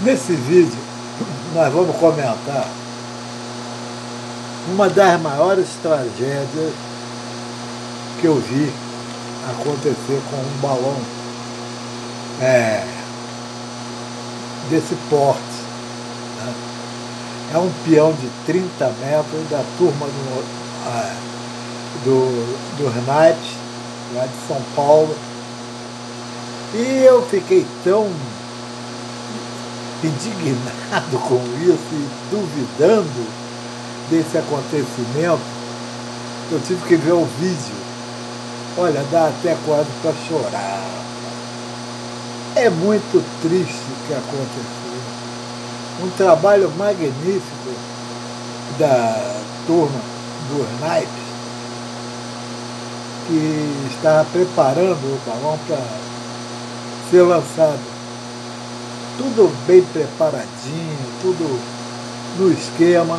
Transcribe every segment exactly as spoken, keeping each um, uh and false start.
Nesse vídeo, nós vamos comentar uma das maiores tragédias que eu vi acontecer com um balão é, desse porte. Né? É um peão de trinta metros da turma do, é, do, dos naipes, lá de São Paulo. E eu fiquei tão indignado com isso e duvidando desse acontecimento, eu tive que ver o vídeo. Olha, dá até quase para chorar. É muito triste o que aconteceu. Um trabalho magnífico da turma dos naipes, que estava preparando o balão para ser lançado. Tudo bem preparadinho, tudo no esquema.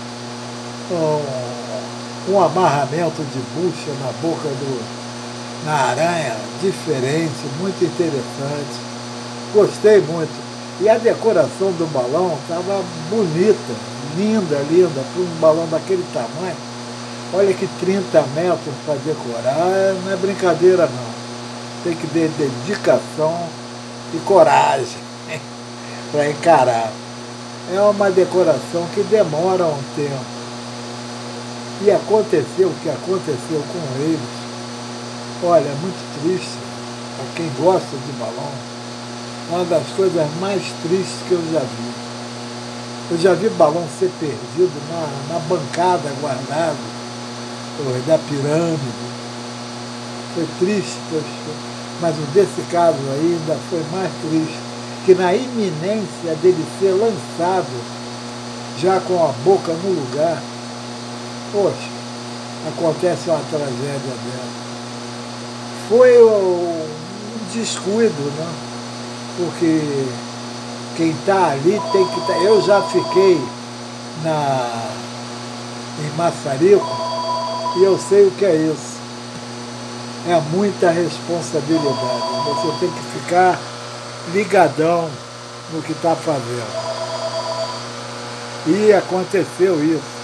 Um, um amarramento de bucha na boca do, na aranha, diferente, muito interessante. Gostei muito. E a decoração do balão estava bonita, linda, linda, para um balão daquele tamanho. Olha que trinta metros para decorar, não é brincadeira não. Tem que ter dedicação e coragem para encarar. É uma decoração que demora um tempo. E aconteceu o que aconteceu com eles. Olha, é muito triste. Para quem gosta de balão, uma das coisas mais tristes que eu já vi. Eu já vi balão ser perdido na, na bancada guardado da pirâmide. Foi triste, mas o desse caso aí ainda foi mais triste, que na iminência dele ser lançado, já com a boca no lugar, poxa, acontece uma tragédia dela. Foi um descuido, né? Porque quem está ali tem que estar. Tá... Eu já fiquei na... em Massarico e eu sei o que é isso. É muita responsabilidade. Você tem que ficar ligadão no que está fazendo. E aconteceu isso.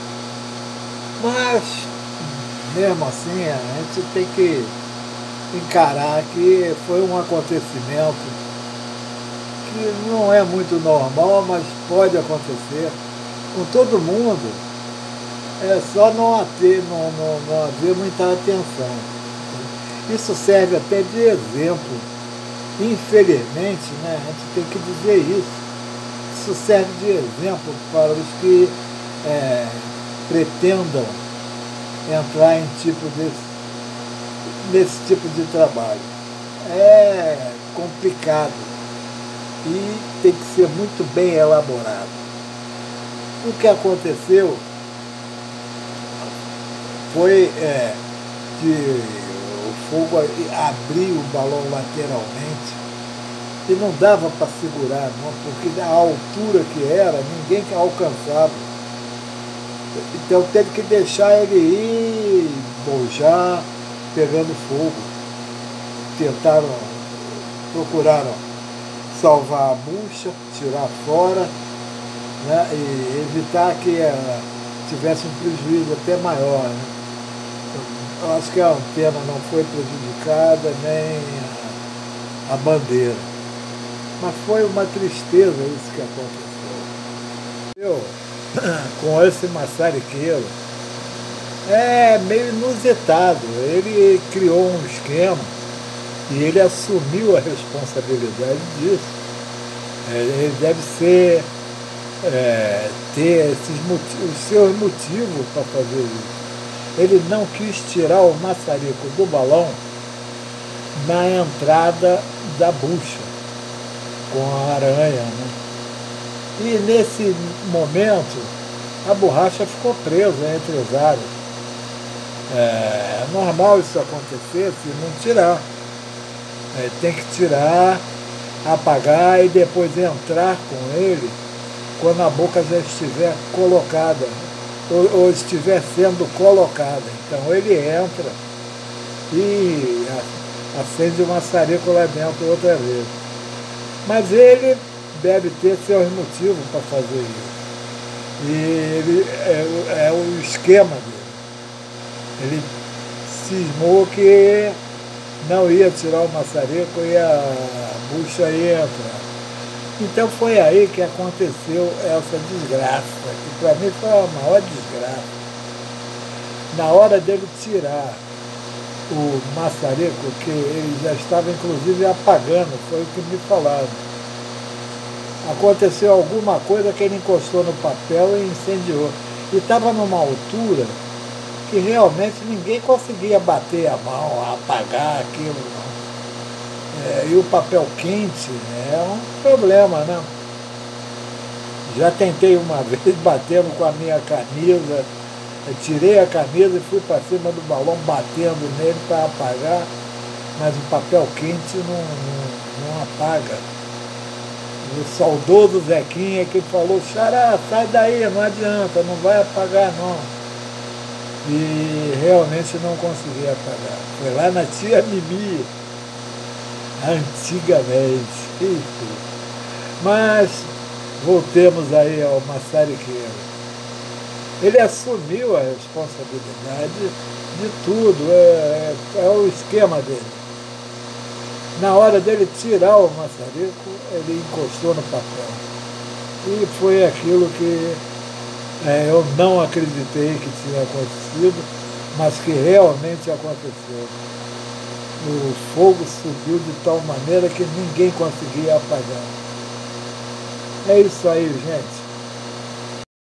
Mas, mesmo assim, a gente tem que encarar que foi um acontecimento que não é muito normal, mas pode acontecer com todo mundo. É só não ter, não, não, não haver muita atenção. Isso serve até de exemplo. Infelizmente, né, a gente tem que dizer isso. Isso serve de exemplo para os que é, pretendam entrar em tipo desse, nesse tipo de trabalho. É complicado e tem que ser muito bem elaborado. O que aconteceu foi é, que o fogo abriu o balão lateralmente e não dava para segurar, não, porque a altura que era, ninguém alcançava. Então teve que deixar ele ir, bojar, pegando fogo. Tentaram, procuraram salvar a bucha, tirar fora, né, e evitar que ela tivesse um prejuízo até maior. Né? Eu acho que a antena não foi prejudicada, nem a, a bandeira. Mas foi uma tristeza isso que aconteceu. Eu, com esse maçariqueiro, é meio inusitado. Ele criou um esquema e ele assumiu a responsabilidade disso. Ele deve ser, é, ter esses motivos, os seus motivos para fazer isso. Ele não quis tirar o maçarico do balão na entrada da bucha, com a aranha, né? E nesse momento, a borracha ficou presa entre os aros. É normal isso acontecer se não tirar. É, tem que tirar, apagar e depois entrar com ele quando a boca já estiver colocada, ou, ou estiver sendo colocada. Então ele entra e acende o maçarico lá dentro outra vez. Mas ele deve ter seus motivos para fazer isso. E ele, é, é o esquema dele. Ele cismou que não ia tirar o maçarico e a bucha ia entrar. Então foi aí que aconteceu essa desgraça, que para mim foi a maior desgraça. Na hora dele tirar o maçarico, que ele já estava inclusive apagando, foi o que me falaram. Aconteceu alguma coisa que ele encostou no papel e incendiou. E estava numa altura que realmente ninguém conseguia bater a mão, apagar aquilo, não. É, e o papel quente é um problema, né? Já tentei uma vez batendo com a minha camisa, eu tirei a camisa e fui para cima do balão batendo nele para apagar, mas o papel quente não, não, não apaga. O saudoso Zequinha que falou, Xará, sai daí, não adianta, não vai apagar não. E realmente não consegui apagar. Foi lá na tia Mimi, antigamente. Mas voltemos aí ao maçariqueiro. Ele assumiu a responsabilidade de tudo, é, é, é o esquema dele. Na hora dele tirar o maçarico, ele encostou no papel. E foi aquilo que é, eu não acreditei que tinha acontecido, mas que realmente aconteceu. O fogo subiu de tal maneira que ninguém conseguia apagar. É isso aí, gente.